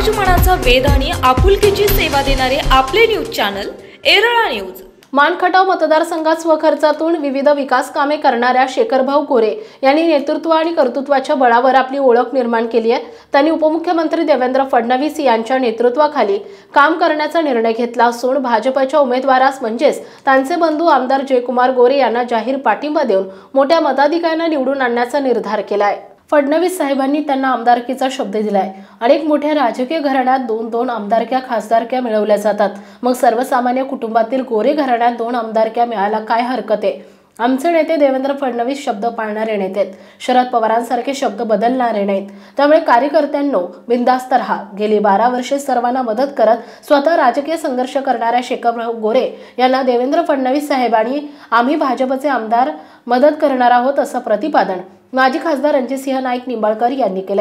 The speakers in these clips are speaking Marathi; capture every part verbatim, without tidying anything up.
राजमनाचा वेध आणि आपुलकीची सेवा देणारे आपले news channel Yerala news. Mankhatav मतदारसंघात स्वखर्चातून विविध विकास कामे करणाऱ्या शेखरभाऊ गोरे यांनी नेतृत्व आणि कर्तृत्वाच्या बळावर आपली ओळख निर्माण केली आहे। त्यांनी उपमुख्यमंत्री देवेंद्र फडणवीस यांच्या नेतृत्वाखाली काम करण्याचा निर्णय घेतला असून भाजपच्या उमेदवारास म्हणजेच त्यांचे बंधू आमदार जयकुमार गोरे यांना जाहीर पाठिंबा देऊन मोठ्या मताधिक्याने निवडून आणण्याचा निर्धार केला आहे। फडणवीस साहेबांनी त्यांना आमदारकीचा शब्द दिलाय। अनेक मोठ्या राजकीय घराण्यात दोन दोन आमदारक्या खासदारक्या मिळवल्या जातात, मग सर्वसामान्य कुटुंबातील गोरे घराण्यात दोन आमदारक्या मिळायला काय हरकत आहे? आमचे नेते देवेंद्र फडणवीस शब्द पाळणारे नेते, शरद पवारांसारखे शब्द बदलणारे नाहीत। त्यामुळे कार्यकर्त्यांनो बिंदास्त रहा। गेली बारा वर्षे सर्वांना मदत करत स्वतः राजकीय संघर्ष करणाऱ्या शेखरभाऊ गोरे यांना देवेंद्र फडणवीस साहेबांनी आम्ही भाजपचे आमदार मदत करणार आहोत असं प्रतिपादन माजी खासदार रणजितसिंह नाईक निंबाळकर यांनी केले।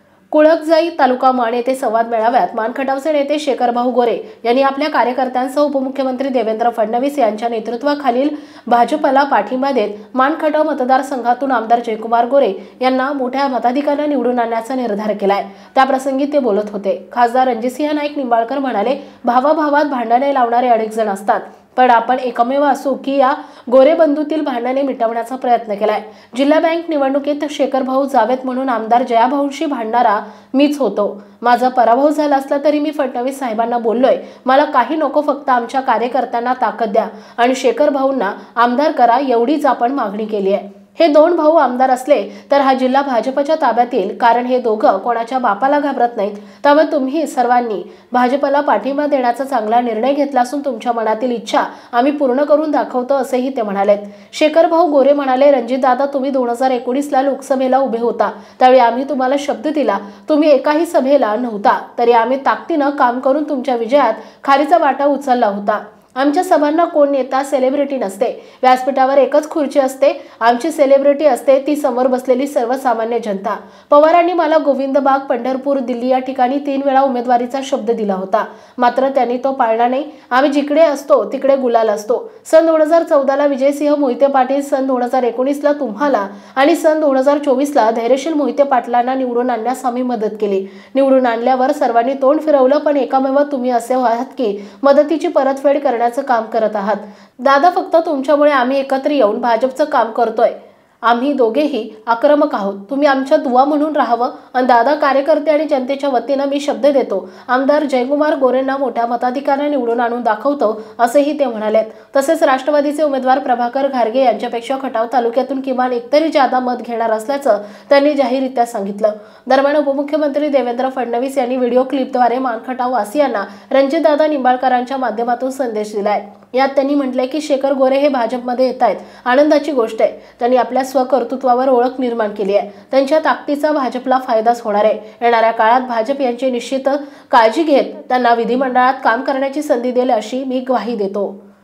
कुळकजाई तालुका माण येथे संवाद मेळाव्यात मानखटावचे नेते शेखरभाऊ गोरे यांनी आपल्या कार्यकर्त्यांसह उपमुख्यमंत्री देवेंद्र फडणवीस यांच्या नेतृत्वाखालील भाजपला पाठिंबा देत मानखटाव मतदारसंघातून आमदार जयकुमार गोरे यांना मोठ्या मताधिक्याने निवडून आणण्याचा निर्धार केलाय। त्याप्रसंगी ते बोलत होते। खासदार रणजितसिंह नाईक निंबाळकर म्हणाले, भावाभावात भांडणे लावणारे अनेक जण असतात, पण आपण एकमेव असू की या गोरे बंधूतील भांडणे मिटवण्याचा प्रयत्न केलाय। जिल्हा बँक निवडणुकीत शेखरभाऊ जावेत म्हणून आमदार जयाभाऊंशी भांडणारा मीच होतो। माझा पराभव झाला असला तरी मी फडणवीस साहेबांना बोललोय, मला काही नको, फक्त आमच्या कार्यकर्त्यांना ताकद द्या आणि शेखरभाऊंना आमदार करा, एवढीच आपण मागणी केली आहे। हे दोन भाऊ आमदार असले तर हा जिल्हा भाजपच्या ताब्यात येईल, कारण हे दोघं कोणाच्या बापाला घाबरत नाहीत। त्यामुळे तुम्ही सर्वांनी भाजपला पाठिंबा देण्याचा चांगला निर्णय घेतला असून तुमच्या मनातील इच्छा आम्ही पूर्ण करून दाखवतो असेही ते म्हणालेत। शेखरभाऊ गोरे म्हणाले, रणजितदादा तुम्ही दोन हजार एकोणीस ला लोकसभेला उभे होता, त्यावेळी आम्ही तुम्हाला शब्द दिला, तुम्ही एकाही सभेला नव्हता, तरी आम्ही ताकदीनं काम करून तुमच्या विजयात खारीचा वाटा उचलला होता। आमच्या सभांना कोण नेता सेलिब्रिटी नसते, व्यासपीठावर एकच खुर्ची असते, आमची सेलिब्रिटी असते ती समोर बसलेली सर्वसामान्य जनता। पवारांनी मला गोविंदबाग, पंढरपूर, दिल्ली या ठिकाणी तीन वेळा उमेदवारीचा शब्द दिला होता, मात्र त्यांनी तो पाळला नाही। आम्ही जिकडे असतो तिकडे गुलाल असतो। सन दोन हजार चौदा ला विजयसिंह मोहिते पाटील, सन दोन हजार एकोणीस ला तुम्हाला आणि सन दोन हजार चोवीस ला धैर्यशील मोहिते पाटलांना निवडून आणण्यास आम्ही मदत केली। निवडून आणल्यावर सर्वांनी तोंड फिरवलं, पण एकामेव तुम्ही असे आहात की मदतीची परतफेड करण्याचं काम करत आहात। दादा, फक्त तुमच्यामुळे आम्ही एकत्र येऊन भाजपचं काम करतोय। आम्ही दोघेही आक्रमक आहोत, तुम्ही आमच्या दुवा म्हणून राहावं। आणि दादा, कार्यकर्ते आणि जनतेच्या वतीनं मी शब्द देतो, आमदार जयकुमार गोरेंना मोठ्या मताधिक्याने निवडून आणून दाखवतो असेही ते म्हणाले। तसेच राष्ट्रवादीचे उमेदवार प्रभाकर घारगे यांच्यापेक्षा खटाव तालुक्यातून किमान एकतरी जादा मत घेणार असल्याचं त्यांनी जाहीररित्या सांगितलं। दरम्यान उपमुख्यमंत्री देवेंद्र फडणवीस यांनी व्हिडिओ क्लिपद्वारे मानखटाव वासियांना रणजितदादा निंबाळकरांच्या माध्यमातून संदेश दिलाय। यात त्यांनी म्हटलंय की शेखर गोरे हे भाजपमध्ये येत आहेत, आनंदाची गोष्ट आहे। त्यांनी आपल्या स्वकर्तृत्वावर ओळख निर्माण केली आहे, त्यांच्या ताकदीचा भाजपला फायदाच होणार आहे। येणाऱ्या काळात भाजप यांची निश्चित काळजी घेत त्यांना विधिमंडळात काम करण्याची संधी देईल अशी मी ग्वाही देतो।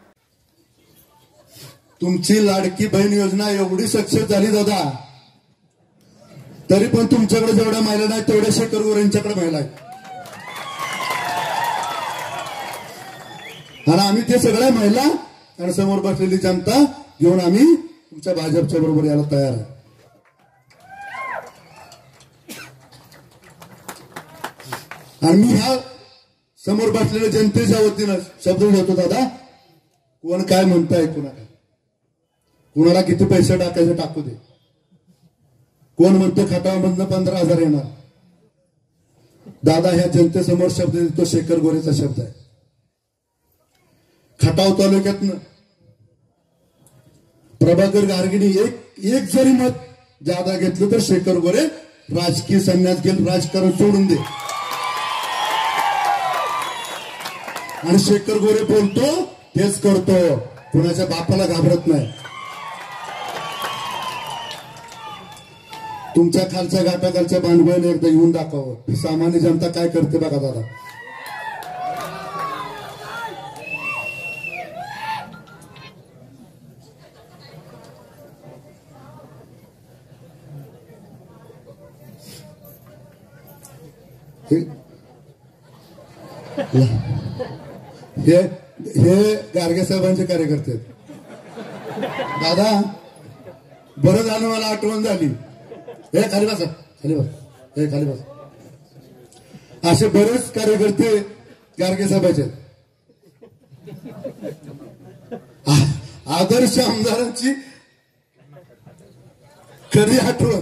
तुमची लाडकी बहीण योजना एवढी सक्सेस झाली दादा, तरी पण तुमच्याकडे जेवढ्या महिला नाही तेवढ्या शेखर गोरेंच्याकडे महिला आहेत, आणि आम्ही ते सगळ्या महिला आणि समोर बसलेली जनता घेऊन आम्ही तुमच्या भाजपच्या बरोबर यायला तयार आहे। आणि मी ह्या समोर बसलेल्या जनतेच्या वतीनं शब्द देतो, दादा कोण काय म्हणताय, कोणा काय कुणाला किती पैसे टाकायचे टाकू दे, कोण म्हणतो खटावमधनं पंधरा हजार येणार, दादा ह्या जनतेसमोर शब्द देतो, शेखर गोरेचा शब्द आहे। खटाव तालुक्यातनं प्रभाकर घारगेने एक एक जरी मत जादा घेतलं तर शेखर गोरे राजकीय संन्यास घेऊन राजकारण सोडून दे, आणि शेखर गोरे बोलतो तेच करतो, कुणाच्या बापाला घाबरत नाही। तुमच्या खालच्या घाटाखालच्या भांडवळीने एकदा येऊन दाखवावं, सामान्य जनता काय करते बघा दादा। हे हे गारगे साहेबांचे कार्यकर्ते दादा, बरं झालं मला आठवण झाली। हे खाली बसा, खाली बस, हे खाली बस। असे बरेच कार्यकर्ते गारगे साहेबाचे आदर्श आमदारांची खरी आठवण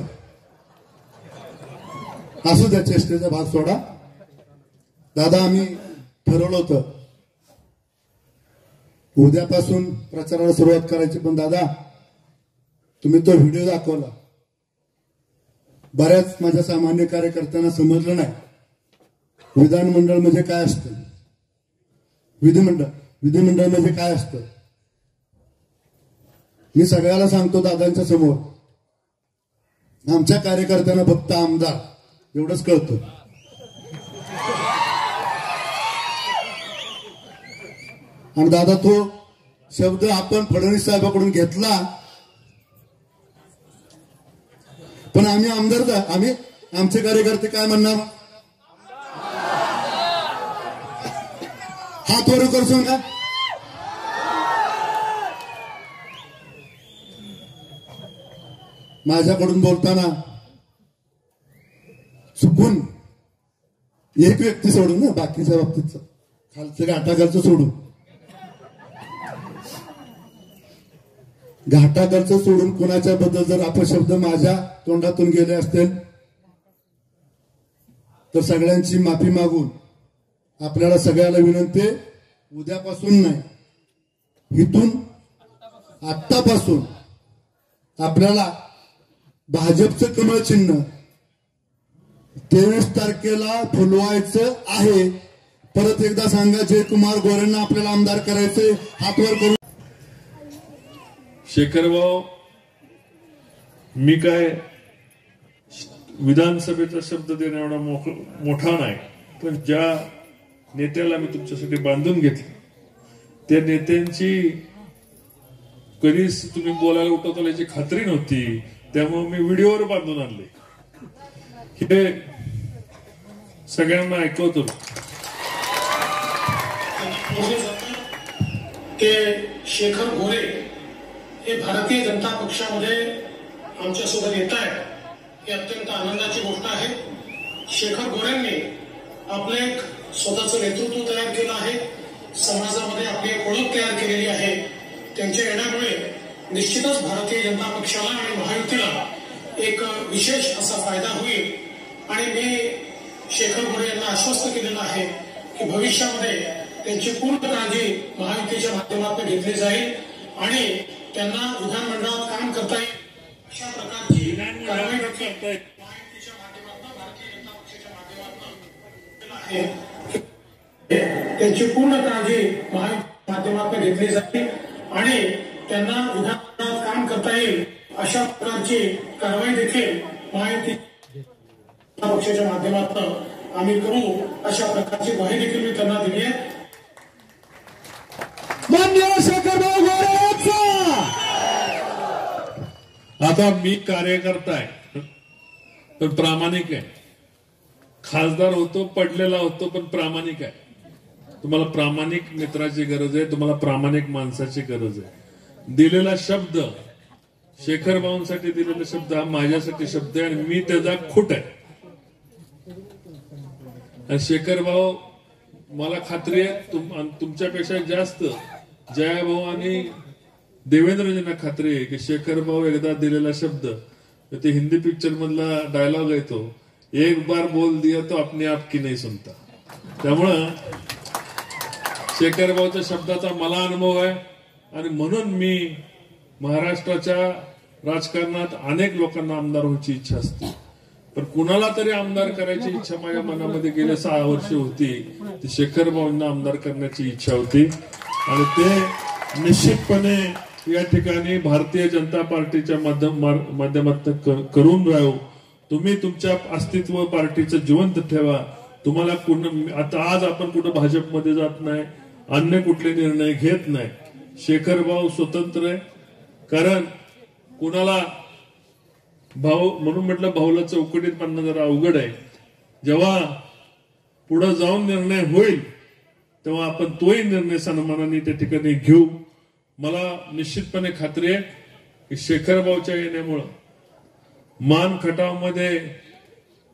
असू द्या, चेष्टेचा भाग सोडा. दादा आम्ही ठरवलं होतं उद्यापासून प्रचाराला सुरुवात करायची, पण दादा तुम्ही तो व्हिडिओ दाखवला, बऱ्याच माझ्या सामान्य कार्यकर्त्यांना समजलं नाही विधानमंडळ म्हणजे काय असतं, विधिमंडळ विधिमंडळ म्हणजे काय असतं. मी सगळ्याला सांगतो दादांच्या समोर, आमच्या कार्यकर्त्यांना फक्त आमदार एवढंच कळतं. आणि दादा तो शब्द आपण फडणवीस साहेबांकडून घेतला, पण आम्ही आमदार आम्ही आमचे कार्यकर्ते काय म्हणणार, हात वर करू सांगा. माझ्याकडून बोलताना चुकून एक व्यक्ती सोडून ना, बाकीच्या बाबतीत खालचं घाटाखालचं सोडून घाटाखालचं सोडून कोणाच्या बद्दल जर अपशब्द माझ्या तोंडातून गेले असतील तर सगळ्यांची माफी मागून आपल्याला सगळ्याला विनंती आहे, उद्यापासून नाही इथून आत्तापासून आपल्याला भाजपचं कमळ चिन्ह तेवीस तारखेला फुलवायचं आहे. परत एकदा सांगा, जयकुमार गोरेंना आपल्याला आमदार करायचे, हातवर करून. शेखरभाऊ, मी काय विधानसभेचा शब्द देणं एवढा मोठा नाही, पण ज्या नेत्याला मी तुमच्यासाठी बांधून घेतलं त्या नेत्यांची कधीच तुम्ही बोलायला उठवता याची खात्री नव्हती, त्यामुळे मी व्हिडिओवर बांधून आणले. हे सगळ्यांना ऐकवतो. ते शेखर गोरे हे भारतीय जनता पक्षामध्ये आमच्यासोबत येत आहेत, ही अत्यंत आनंदाची गोष्ट आहे. शेखर गोरेंनी आपले एक स्वतःचं नेतृत्व तयार केलं आहे, समाजामध्ये आपली एक ओळख तयार केलेली आहे. त्यांच्या येण्यामुळे निश्चितच भारतीय जनता पक्षाला आणि महायुतीला एक विशेष असा फायदा होईल. आणि मी शेखर गोरे यांना आश्वस्त केलेलं आहे की भविष्यामध्ये त्यांची पूर्ण काळजी महायुतीच्या माध्यमातून घेतली जाईल आणि त्यांना विधानमंडळात काम करता येईल अशा प्रकारची कारवाई महायुतीच्या माध्यमातून भारतीय जनता पक्षाच्या माध्यमातून त्यांची पूर्ण काळजी महायुतीच्या माध्यमातून घेतली जाईल आणि त्यांना विधानमंडळात काम करता येईल अशा प्रकारची कारवाई देखील महायुती पक्षाच्या माध्यमातून आम्ही करू, अशा प्रकारची ग्वाही देखील मी त्यांना दिली आहे. आता मी कार्यकर्ता आहे पण प्रामाणिक आहे, खासदार होतो पडलेला होतो पण प्रामाणिक आहे. तुम्हाला प्रामाणिक मित्राची गरज आहे, तुम्हाला प्रामाणिक माणसाची गरज आहे. दिलेला शब्द, शेखर भाऊंसाठी दिलेला शब्द हा माझ्यासाठी शब्द आहे आणि मी त्याचा खोट आहे. आणि शेखर भाऊ, मला खात्री आहे तुम, तुमच्यापेक्षा जास्त जयाभाऊ आणि देवेंद्रजींना खात्री आहे की शेखर भाऊ एकदा दिलेला शब्द, ते हिंदी पिक्चर मधला डायलॉग आहे तो, एक बार बोल दिया तो अपने आप की नाही सुनता. त्यामुळं शेखर भाऊच्या शब्दाचा मला अनुभव आहे आणि म्हणून मी महाराष्ट्राच्या राजकारणात अनेक लोकांना आमदार व्हायची इच्छा असते, पण कुणाला तरी आमदार करायची इच्छा माझ्या मनामध्ये गेल्या सहा वर्ष होती. ती शेखर भाऊंना आमदार करण्याची इच्छा होती आणि ते निश्चितपणे या ठिकाणी भारतीय जनता पार्टीच्या माध्यमातून करून राहू. तुम्ही तुमच्या अस्तित्व पार्टीचं जिवंत ठेवा. तुम्हाला आता आज आपण कुठं भाजपमध्ये जात नाही, अन्य कुठले निर्णय घेत नाही. शेखर भाऊ स्वतंत्र आहे, कारण कुणाला भाऊ म्हणून म्हटलं भाऊला चौकटीत पाडणं जरा अवघड आहे. जेव्हा पुढे जाऊन निर्णय होईल तेव्हा आपण तोही निर्णय सन्मानाने त्या ठिकाणी घेऊ. मला निश्चितपणे खात्री आहे की शेखर भाऊच्या येण्यामुळं मान खटावमध्ये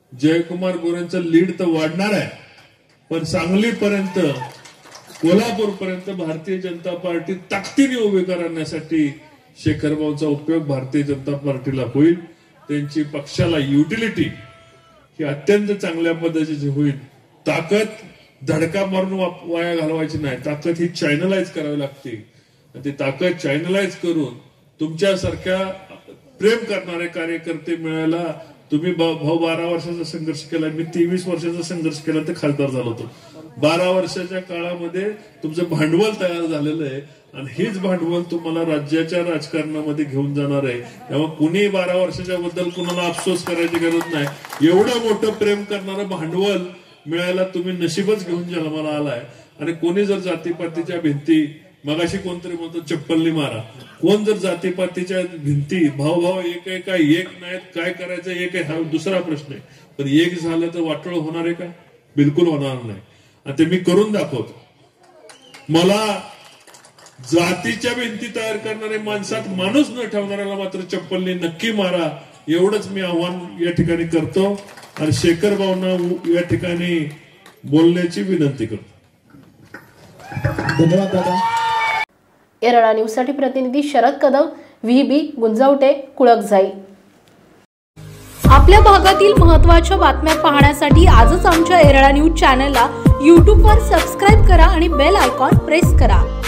जयकुमार गोरेंचं लीड तर वाढणार आहे, पण सांगलीपर्यंत कोल्हापूर पर्यंत भारतीय जनता पार्टी ताकदीने उभी करण्यासाठी शेखरभाऊचा उपयोग भारतीय जनता पार्टीला होईल. त्यांची पक्षाला युटिलिटी ही अत्यंत चांगल्या पद्धतीची होईल. ताकद धडका मारून वाया घालवायची नाही, ताकद ही चॅनलाइज करावी लागते. ती ताकद चॅनलाइज करून तुमच्यासारख्या प्रेम करणारे कार्यकर्ते मिळायला तुम्ही भाऊ बारा वर्षाचा संघर्ष केला, मी तेवीस वर्षाचा संघर्ष केला तर खासदार झालो होतो. बारा वर्षाच्या काळामध्ये तुमचं भांडवल तयार झालेलं आहे आणि हेच भांडवल तुम्हाला राज्याच्या राजकारणामध्ये घेऊन जाणार आहे. त्यामुळे कुणी बारा वर्षाच्या बद्दल कुणाला अफसोस करायची गरज नाही. एवढं मोठं प्रेम करणारं भांडवल मिळायला तुम्ही नशीबच घेऊन जन्माला आलाय. आणि कोणी जर जातीपातीच्या भिंती, मगाशी कोणतरी म्हणतो चप्पलनी मारा, कोण जर जातीपातीच्या भिंती भाऊ भाऊ एक आहे का एक नाहीत, काय करायचं एक आहे हा दुसरा प्रश्न आहे, पण एक झालं तर वाटोळ होणार आहे का? बिलकुल होणार नाही. आणि ते मी करून दाखवतो. मला जातीच्या भिंती तयार करणाऱ्या माणसात माणूस न ठेवणाऱ्याला मात्र चप्पलनी नक्की मारा, एवढंच मी आव्हान या ठिकाणी करतो आणि शेखर भाऊंना या ठिकाणी बोलण्याची विनंती करतो. धन्यवाद दादा. येरळा न्यूज साठी प्रतिनिधी शरद कदम, व्ही बी गुंजावटे, कुळकजाई. आपल्या भागातील महत्त्वाच्या बातम्या पाहण्यासाठी आजच आमच्या येरळा न्यूज चॅनलला यूट्यूबवर सबस्क्राईब करा आणि बेल आयकॉन प्रेस करा.